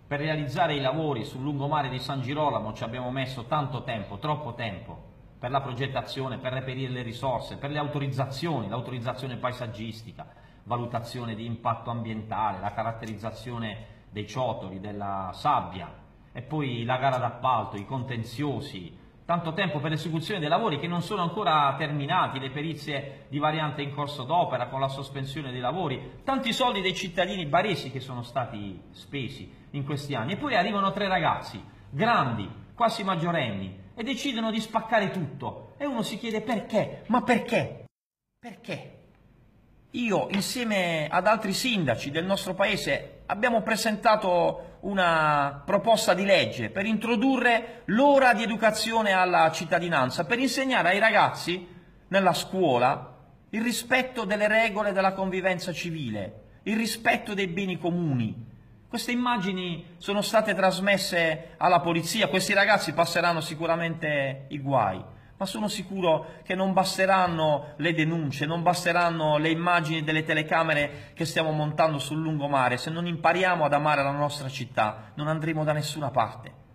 Per realizzare i lavori sul lungomare di San Girolamo ci abbiamo messo tanto tempo, troppo tempo, per la progettazione, per reperire le risorse, per le autorizzazioni, l'autorizzazione paesaggistica, valutazione di impatto ambientale, la caratterizzazione dei ciottoli, della sabbia, e poi la gara d'appalto, i contenziosi, tanto tempo per l'esecuzione dei lavori che non sono ancora terminati, le perizie di variante in corso d'opera con la sospensione dei lavori, tanti soldi dei cittadini baresi che sono stati spesi in questi anni. E poi arrivano 3 ragazzi, grandi, quasi maggiorenni, e decidono di spaccare tutto. E uno si chiede perché? Ma perché? Perché? Io, insieme ad altri sindaci del nostro paese, abbiamo presentato una proposta di legge per introdurre l'ora di educazione alla cittadinanza, per insegnare ai ragazzi nella scuola il rispetto delle regole della convivenza civile, il rispetto dei beni comuni. Queste immagini sono state trasmesse alla polizia, questi ragazzi passeranno sicuramente i guai, ma sono sicuro che non basteranno le denunce, non basteranno le immagini delle telecamere che stiamo montando sul lungomare. Se non impariamo ad amare la nostra città, non andremo da nessuna parte.